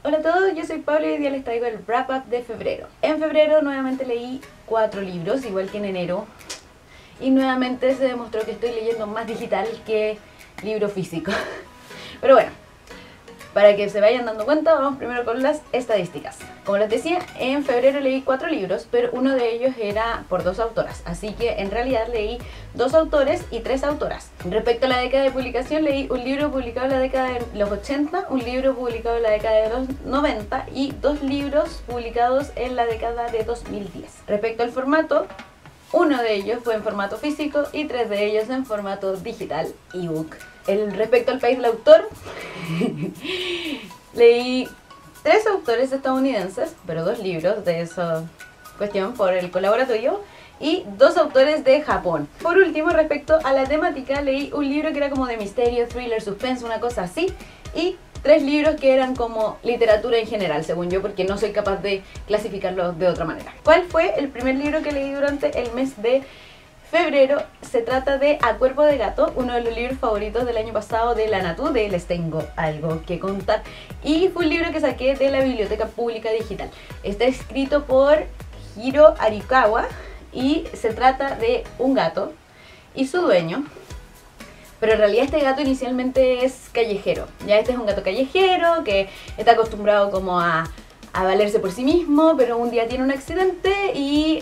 Hola a todos, yo soy Pablo y hoy día les traigo el wrap up de febrero. En febrero nuevamente leí 4 libros, igual que en enero. Y nuevamente se demostró que estoy leyendo más digital que libro físico. Pero bueno, para que se vayan dando cuenta, vamos primero con las estadísticas. Como les decía, en febrero leí 4 libros, pero uno de ellos era por 2 autoras. Así que en realidad leí 2 autores y 3 autoras. Respecto a la década de publicación, leí un libro publicado en la década de los 80, un libro publicado en la década de los 90 y 2 libros publicados en la década de 2010. Respecto al formato, uno de ellos fue en formato físico y 3 de ellos en formato digital, ebook. Respecto al país del autor, leí 3 autores estadounidenses, pero 2 libros de esa cuestión por el colaboratorio, y 2 autores de Japón. Por último, respecto a la temática, leí un libro que era como de misterio, thriller, suspense, una cosa así, y 3 libros que eran como literatura en general, según yo, porque no soy capaz de clasificarlos de otra manera. ¿Cuál fue el primer libro que leí durante el mes de febrero? Se trata de A Cuerpo de Gato, uno de los libros favoritos del año pasado de la Natu, de Les Tengo Algo que Contar, y fue un libro que saqué de la Biblioteca Pública Digital. Está escrito por Hiro Arikawa y se trata de un gato y su dueño. Pero en realidad este gato inicialmente es callejero. Ya este es un gato callejero que está acostumbrado como a valerse por sí mismo, pero un día tiene un accidente y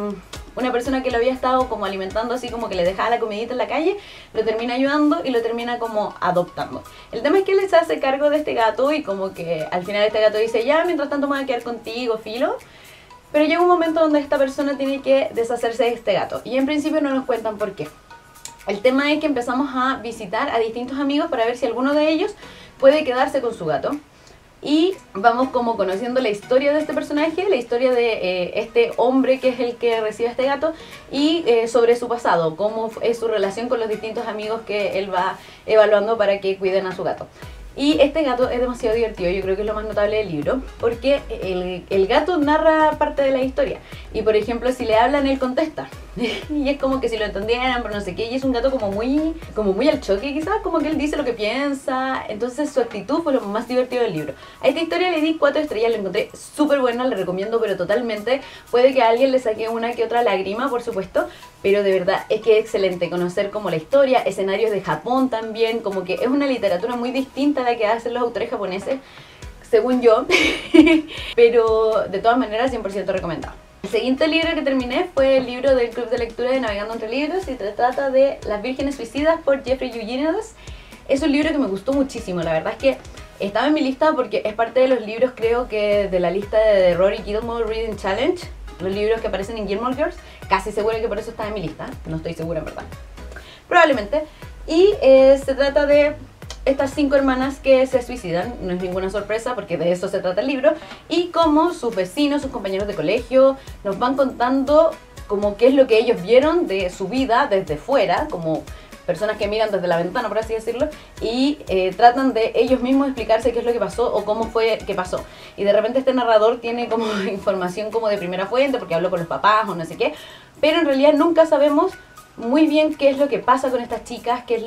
una persona que lo había estado como alimentando, así como que le dejaba la comidita en la calle, lo termina ayudando y lo termina como adoptando. El tema es que él se hace cargo de este gato y como que al final este gato dice, ya, mientras tanto me voy a quedar contigo, filo. Pero llega un momento donde esta persona tiene que deshacerse de este gato y en principio no nos cuentan por qué. El tema es que empezamos a visitar a distintos amigos para ver si alguno de ellos puede quedarse con su gato. Y vamos como conociendo la historia de este personaje, la historia de este hombre que es el que recibe a este gato y sobre su pasado, cómo es su relación con los distintos amigos que él va evaluando para que cuiden a su gato. Y este gato es demasiado divertido, yo creo que es lo más notable del libro, porque el gato narra parte de la historia. Y por ejemplo, si le hablan, él contesta. Y es como que si lo entendieran, pero no sé qué. Y es un gato como muy al choque, quizás, como que él dice lo que piensa. Entonces su actitud fue lo más divertido del libro. A esta historia le di 4 estrellas, la encontré súper buena, la recomiendo, pero totalmente. Puede que a alguien le saque una que otra lágrima, por supuesto, pero de verdad es que es excelente conocer como la historia, escenarios de Japón también, como que es una literatura muy distinta a la que hacen los autores japoneses, según yo, pero de todas maneras 100% recomendado. El siguiente libro que terminé fue el libro del Club de Lectura de Navegando Entre Libros y se trata de Las Vírgenes Suicidas por Jeffrey Eugenides. Es un libro que me gustó muchísimo, la verdad es que estaba en mi lista porque es parte de los libros, creo que de la lista de Rory Gilmore Reading Challenge, los libros que aparecen en Gilmore Girls, casi segura que por eso está en mi lista, no estoy segura en verdad, probablemente. Y se trata de estas 5 hermanas que se suicidan, no es ninguna sorpresa porque de eso se trata el libro, y cómo sus vecinos, sus compañeros de colegio nos van contando como qué es lo que ellos vieron de su vida desde fuera, como personas que miran desde la ventana, por así decirlo, y tratan de ellos mismos explicarse qué es lo que pasó o cómo fue que pasó. Y de repente este narrador tiene como información como de primera fuente porque habló con los papás o no sé qué, pero en realidad nunca sabemos muy bien qué es lo que pasa con estas chicas, qué es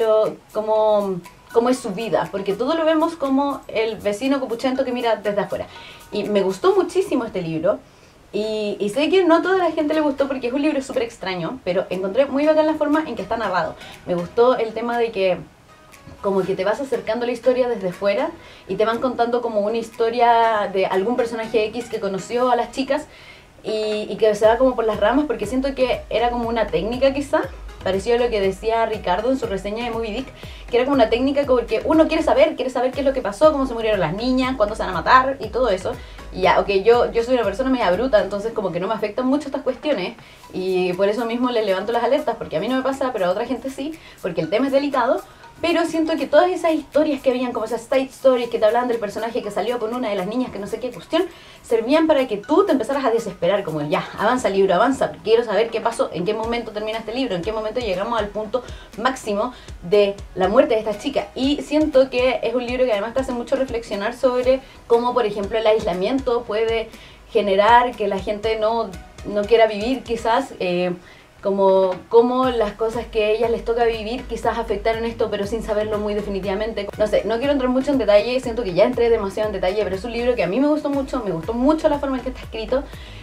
cómo es su vida, porque todo lo vemos como el vecino copuchento que mira desde afuera. Y me gustó muchísimo este libro. Y sé que no a toda la gente le gustó porque es un libro súper extraño, pero encontré muy bacán la forma en que está narrado. Me gustó el tema de que como que te vas acercando a la historia desde fuera y te van contando como una historia de algún personaje X que conoció a las chicas y que se va como por las ramas, porque siento que era como una técnica quizá, parecido a lo que decía Ricardo en su reseña de Moby Dick, que era como una técnica porque uno quiere saber qué es lo que pasó, cómo se murieron las niñas, cuándo se van a matar y todo eso. Y ya, ok, yo soy una persona media bruta, entonces como que no me afectan mucho estas cuestiones y por eso mismo le levanto las alertas, porque a mí no me pasa, pero a otra gente sí, porque el tema es delicado. Pero siento que todas esas historias que habían, como esas side stories que te hablaban del personaje que salió con una de las niñas que no sé qué cuestión, servían para que tú te empezaras a desesperar, como ya, avanza el libro, avanza, quiero saber qué pasó, en qué momento termina este libro, en qué momento llegamos al punto máximo de la muerte de esta chica. Y siento que es un libro que además te hace mucho reflexionar sobre cómo, por ejemplo, el aislamiento puede generar que la gente no quiera vivir quizás, como las cosas que a ellas les toca vivir quizás afectaron esto, pero sin saberlo muy definitivamente. No sé, no quiero entrar mucho en detalle, siento que ya entré demasiado en detalle, pero es un libro que a mí me gustó mucho la forma en que está escrito,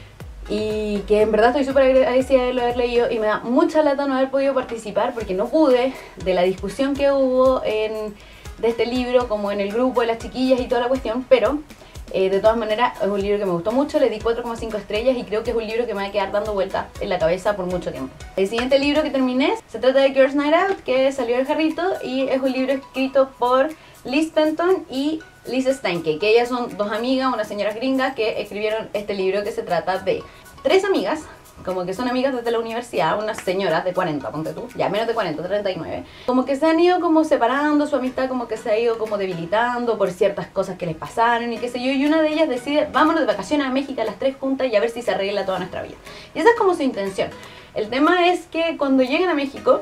y que en verdad estoy súper agradecida de haber leído, y me da mucha lata no haber podido participar porque no pude, de la discusión que hubo de este libro, como en el grupo de las chiquillas y toda la cuestión, pero de todas maneras es un libro que me gustó mucho, le di 4,5 estrellas y creo que es un libro que me va a quedar dando vueltas en la cabeza por mucho tiempo. El siguiente libro que terminé se trata de Girls Night Out, que salió del jarrito, y es un libro escrito por Liz Penton y Liz Steinke, que ellas son dos amigas, unas señoras gringas, que escribieron este libro que se trata de tres amigas, como que son amigas desde la universidad, unas señoras de 40, ponte tú, ya menos de 40, 39, como que se han ido como separando, su amistad como que se ha ido como debilitando por ciertas cosas que les pasaron y qué sé yo, y una de ellas decide, vámonos de vacaciones a México las tres juntas y a ver si se arregla toda nuestra vida. Y esa es como su intención. El tema es que cuando llegan a México,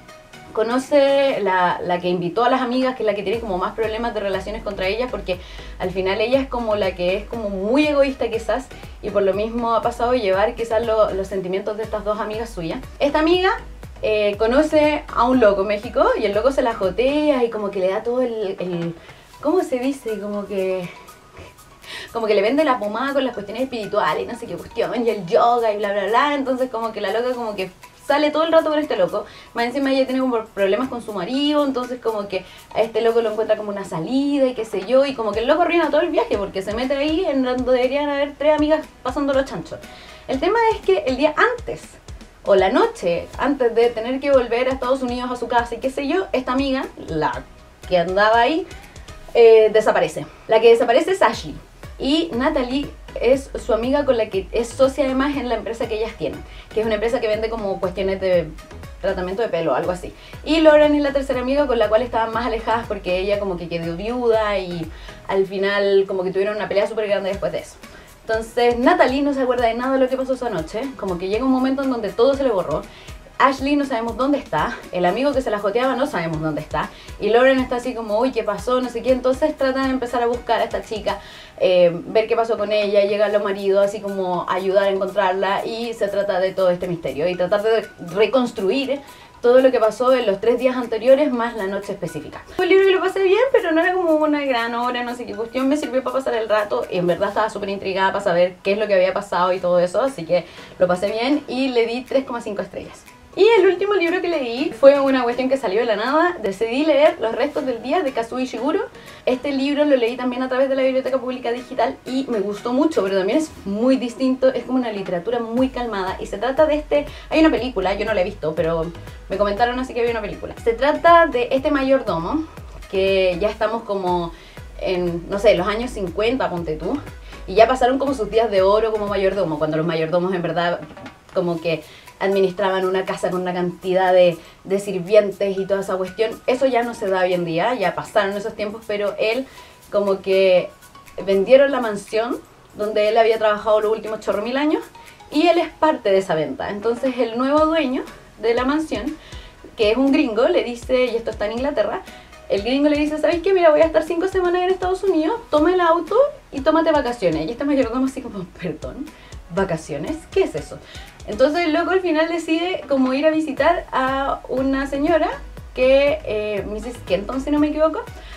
conoce la que invitó a las amigas, que es la que tiene como más problemas de relaciones contra ellas, porque al final ella es como la que es como muy egoísta quizás, y por lo mismo ha pasado a llevar quizás los sentimientos de estas dos amigas suyas. Esta amiga conoce a un loco en México, y el loco se la jotea y como que le da todo el ¿cómo se dice? Como que le vende la pomada con las cuestiones espirituales y no sé qué cuestión, y el yoga y bla bla bla. Entonces como que la loca como que sale todo el rato con este loco, más encima ella tiene como problemas con su marido, entonces como que a este loco lo encuentra como una salida y qué sé yo, y como que el loco arruina todo el viaje porque se mete ahí en donde deberían haber tres amigas pasando los chanchos. El tema es que el día antes, o la noche antes de tener que volver a Estados Unidos a su casa y qué sé yo, esta amiga, la que andaba ahí, desaparece. La que desaparece es Ashley, y Natalie es su amiga con la que es socia además en la empresa que ellas tienen, que es una empresa que vende como cuestiones de tratamiento de pelo, algo así. Y Lauren es la tercera amiga con la cual estaban más alejadas porque ella como que quedó viuda y al final como que tuvieron una pelea súper grande después de eso. Entonces Natalie no se acuerda de nada de lo que pasó esa noche, como que llega un momento en donde todo se le borró. Ashley no sabemos dónde está, el amigo que se la joteaba no sabemos dónde está, y Lauren está así como, uy, ¿qué pasó? No sé qué. Entonces tratan de empezar a buscar a esta chica, ver qué pasó con ella, llegan los maridos, así como ayudar a encontrarla, y se trata de todo este misterio y tratar de reconstruir todo lo que pasó en los 3 días anteriores más la noche específica. Fue un libro que lo pasé bien, pero no era como una gran obra, no sé qué cuestión, me sirvió para pasar el rato y en verdad estaba súper intrigada para saber qué es lo que había pasado y todo eso, así que lo pasé bien y le di 3,5 estrellas. Y el último libro que leí fue una cuestión que salió de la nada. Decidí leer Los restos del día de Kazuo Ishiguro. Este libro lo leí también a través de la Biblioteca Pública Digital y me gustó mucho, pero también es muy distinto, es como una literatura muy calmada y se trata de hay una película, yo no la he visto, pero me comentaron así que había una película. Se trata de este mayordomo, que ya estamos como en, no sé, los años 50, ponte tú, y ya pasaron como sus días de oro como mayordomo, cuando los mayordomos en verdad como que administraban una casa con una cantidad de sirvientes y toda esa cuestión. Eso ya no se da hoy en día, ya pasaron esos tiempos, pero él como que vendieron la mansión donde él había trabajado los últimos 8.000 años y él es parte de esa venta. Entonces el nuevo dueño de la mansión, que es un gringo, le dice, y esto está en Inglaterra, el gringo le dice, ¿sabes qué? Mira, voy a estar 5 semanas en Estados Unidos, toma el auto y tómate vacaciones. Y este mayordomo así como, perdón, ¿vacaciones? ¿Qué es eso? Entonces el loco al final decide como ir a visitar a una señora que, Mrs. Kenton si no me equivoco,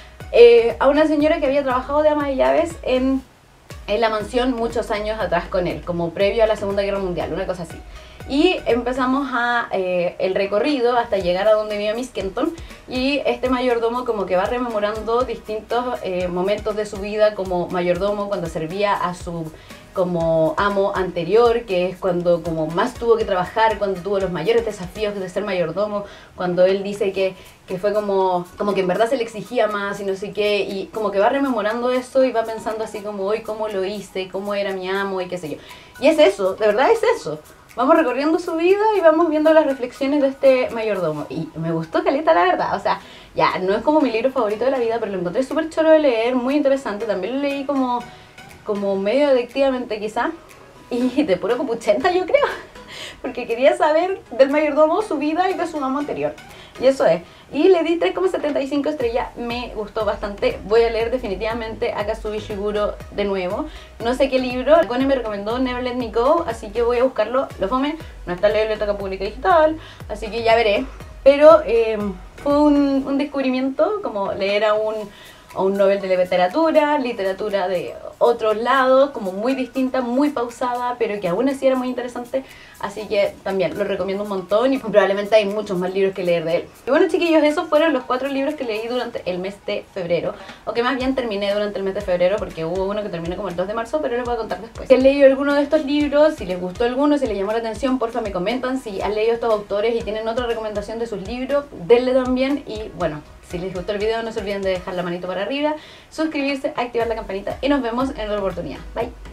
a una señora que había trabajado de ama de llaves en la mansión muchos años atrás con él, como previo a la Segunda Guerra Mundial, una cosa así. Y empezamos el recorrido hasta llegar a donde vive Miss Kenton, y este mayordomo como que va rememorando distintos momentos de su vida como mayordomo, cuando servía a su como amo anterior, que es cuando como más tuvo que trabajar, cuando tuvo los mayores desafíos de ser mayordomo, cuando él dice que fue como que en verdad se le exigía más y no sé qué, y como que va rememorando eso y va pensando así como, hoy cómo lo hice, cómo era mi amo y qué sé yo. Y es eso, de verdad es eso. Vamos recorriendo su vida y vamos viendo las reflexiones de este mayordomo. Y me gustó caleta, la verdad. O sea, ya, no es como mi libro favorito de la vida, pero lo encontré súper choro de leer, muy interesante. También lo leí como medio adictivamente quizá. Y de puro copuchenta, yo creo. porque quería saber del mayordomo, su vida y de su amo anterior. Y eso es. Y le di 3,75 estrellas, me gustó bastante. Voy a leer definitivamente a Kazuo Ishiguro de nuevo. No sé qué libro, Gone me recomendó Never Let Me Go, así que voy a buscarlo. Lo fome, no está en la biblioteca pública digital, así que ya veré. Pero fue un descubrimiento, como leer a un Nobel de literatura de otros lados, como muy distinta, muy pausada, pero que aún así era muy interesante, así que también lo recomiendo un montón y probablemente hay muchos más libros que leer de él. Y bueno, chiquillos, esos fueron los 4 libros que leí durante el mes de febrero, o que más bien terminé durante el mes de febrero, porque hubo uno que terminó como el 2 de marzo, pero les voy a contar después. Si han leído alguno de estos libros, si les gustó alguno, si les llamó la atención, porfa me comentan. Si han leído estos autores y tienen otra recomendación de sus libros, denle también. Y bueno, si les gustó el video, no se olviden de dejar la manito para arriba, suscribirse, activar la campanita y nos vemos en otra oportunidad. Bye.